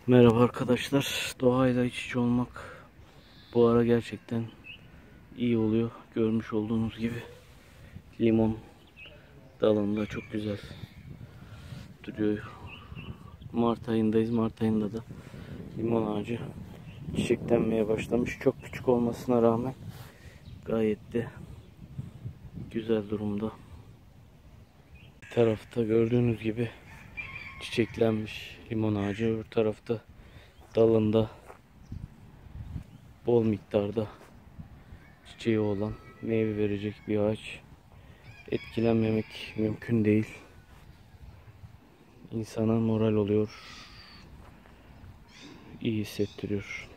Merhaba arkadaşlar. Doğayla iç içe olmak bu ara gerçekten iyi oluyor. Görmüş olduğunuz gibi limon dalında çok güzel duruyor. Mart ayındayız. Mart ayında da limon ağacı çiçeklenmeye başlamış. Çok küçük olmasına rağmen gayet de güzel durumda. Bir tarafta gördüğünüz gibi çiçeklenmiş limon ağacı. Öbür tarafta dalında bol miktarda çiçeği olan, meyve verecek bir ağaç. Etkilenmemek mümkün değil. İnsana moral oluyor, iyi hissettiriyor.